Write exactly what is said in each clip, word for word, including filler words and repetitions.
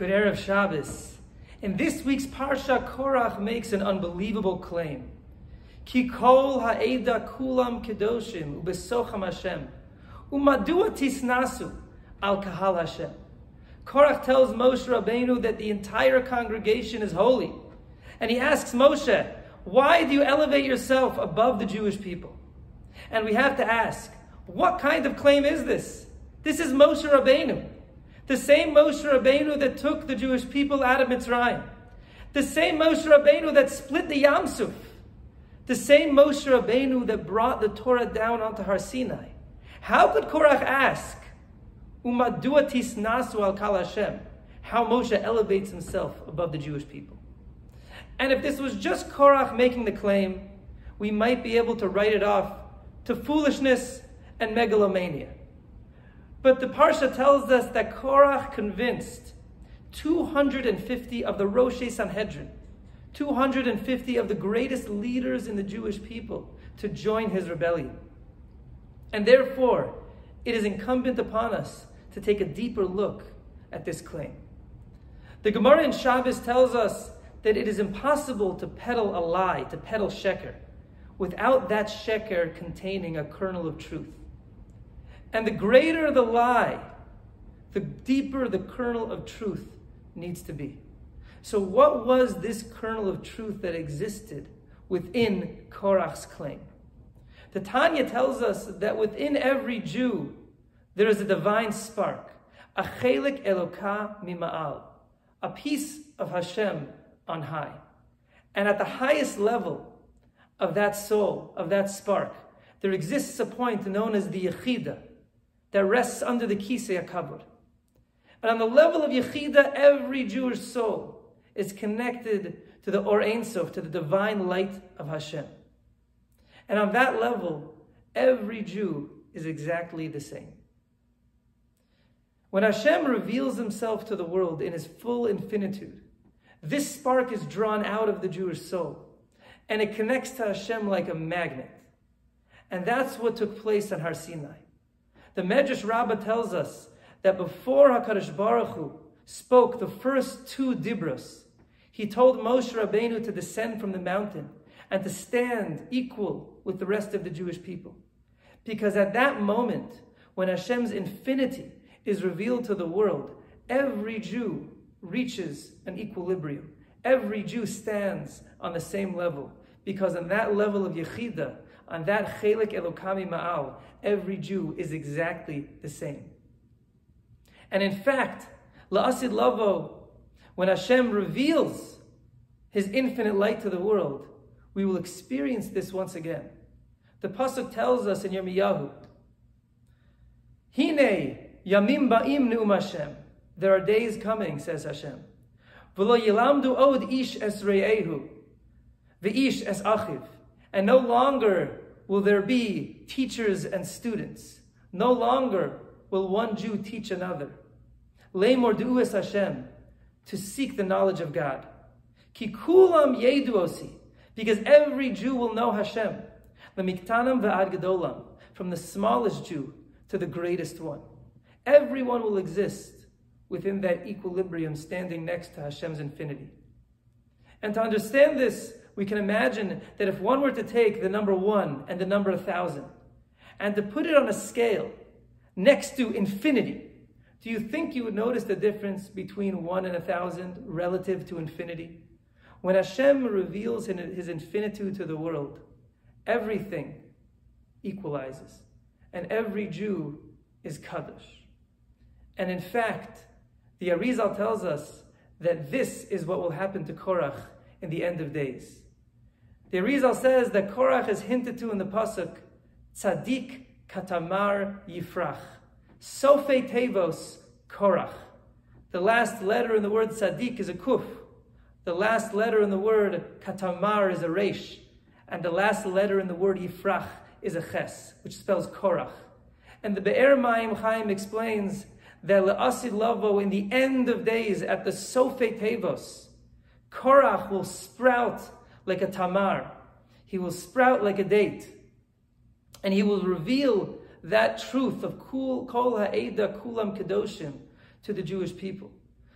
Good Erev Shabbos. In this week's Parsha, Korach makes an unbelievable claim. Ki kol ha'eda kulam kedoshim ubesocham Hashem umadua tisnasu al kahal Hashem. Korach tells Moshe Rabbeinu that the entire congregation is holy. And he asks Moshe, why do you elevate yourself above the Jewish people? And we have to ask, what kind of claim is this? This is Moshe Rabbeinu. The same Moshe Rabbeinu that took the Jewish people out of Mitzrayim. The same Moshe Rabbeinu that split the Yam Suf. The same Moshe Rabbeinu that brought the Torah down onto Har Sinai. How could Korach ask, Umadua tisnasu al kal Hashem, how Moshe elevates himself above the Jewish people? And if this was just Korach making the claim, we might be able to write it off to foolishness and megalomania. But the Parsha tells us that Korach convinced two hundred fifty of the Roshei Sanhedrin, two hundred fifty of the greatest leaders in the Jewish people, to join his rebellion. And therefore, it is incumbent upon us to take a deeper look at this claim. The Gemara in Shabbos tells us that it is impossible to peddle a lie, to peddle sheker, without that sheker containing a kernel of truth. And the greater the lie, the deeper the kernel of truth needs to be. So what was this kernel of truth that existed within Korach's claim? The Tanya tells us that within every Jew, there is a divine spark, a chelik Elokah mima'al, a piece of Hashem on high. And at the highest level of that soul, of that spark, there exists a point known as the Yechida, that rests under the Kisei HaKavod. And on the level of Yechida, every Jewish soul is connected to the Or Ein Sof, to the divine light of Hashem. And on that level, every Jew is exactly the same. When Hashem reveals himself to the world in his full infinitude, this spark is drawn out of the Jewish soul, and it connects to Hashem like a magnet. And that's what took place on Har Sinai. The Medrash Rabbah tells us that before HaKadosh Baruch Hu spoke the first two dibros, he told Moshe Rabbeinu to descend from the mountain and to stand equal with the rest of the Jewish people. Because at that moment, when Hashem's infinity is revealed to the world, every Jew reaches an equilibrium. Every Jew stands on the same level. Because on that level of Yechida, on that chelik Elokah mima'al, every Jew is exactly the same. And in fact, la'asid lavo, when Hashem reveals his infinite light to the world, we will experience this once again. The Pasuk tells us in Yirmiyahu, Hine yamim ba'im ne'um Hashem. There are days coming, says Hashem. V'lo yilamdu od ish es re'ehu, v'ish es achiv. And no longer will there be teachers and students. No longer will one Jew teach another. Le'mor du'u es Hashem, to seek the knowledge of God. Ki kulam yedu osi, because every Jew will know Hashem. Lemiktanam ve'ad gedolam, from the smallest Jew to the greatest one. Everyone will exist within that equilibrium, standing next to Hashem's infinity. And to understand this, we can imagine that if one were to take the number one and the number a thousand and to put it on a scale next to infinity, do you think you would notice the difference between one and a thousand relative to infinity? When Hashem reveals his infinitude to the world, everything equalizes, and every Jew is Kaddish. And in fact, the Arizal tells us that this is what will happen to Korach in the end of days. The Arizal says that Korach is hinted to in the Pasuk, Tzadik katamar yifrach. Sofei tevos Korach. The last letter in the word Tzadik is a kuf. The last letter in the word katamar is a resh. And the last letter in the word yifrach is a ches, which spells Korach. And the Be'er Mayim Chaim explains that le'asid lavo, in the end of days, at the Sofei tevos, Korach will sprout like a tamar. He will sprout like a date. And he will reveal that truth of kul kol ha'eda kulam kedoshim to the Jewish people.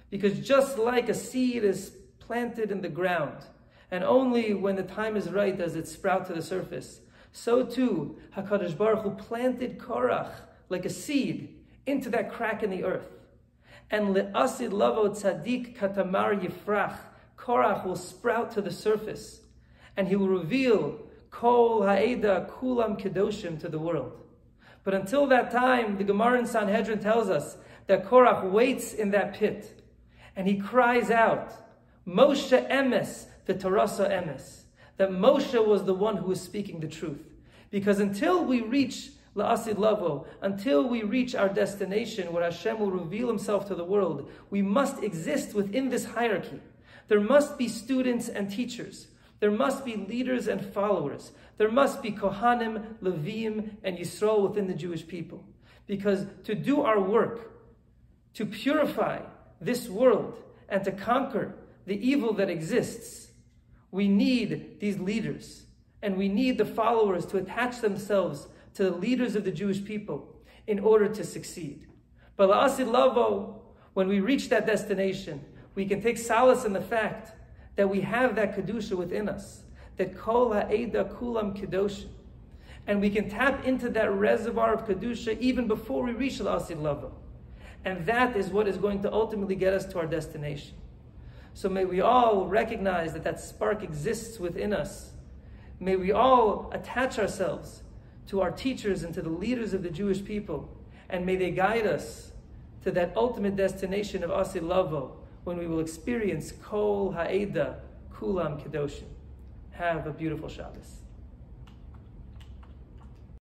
Because just like a seed is planted in the ground, and only when the time is right does it sprout to the surface, so too HaKadosh Baruch Hu planted Korach like a seed into that crack in the earth. And le'asid lavo tzaddik katamar yifrach, Korach will sprout to the surface, and he will reveal Kol ha'eda kulam kedoshim to the world. But until that time, the Gemara in Sanhedrin tells us that Korach waits in that pit, and he cries out, Moshe emes, the Tarasa emes, that Moshe was the one who was speaking the truth. Because until we reach La'asid Lavo, until we reach our destination where Hashem will reveal himself to the world, we must exist within this hierarchy. There must be students and teachers. There must be leaders and followers. There must be Kohanim, Levim, and Yisrael within the Jewish people. Because to do our work, to purify this world, and to conquer the evil that exists, we need these leaders. And we need the followers to attach themselves to the leaders of the Jewish people in order to succeed. But La'asid Lavo, when we reach that destination, we can take solace in the fact that we have that Kedusha within us, that Kol ha'eda kulam kedoshim. And we can tap into that reservoir of Kedusha even before we reach La'asid Lavo. And that is what is going to ultimately get us to our destination. So may we all recognize that that spark exists within us. May we all attach ourselves to our teachers and to the leaders of the Jewish people. And may they guide us to that ultimate destination of Asid Lavo, when we will experience Kol Ha'eda Kulam Kedoshim. Have a beautiful Shabbos.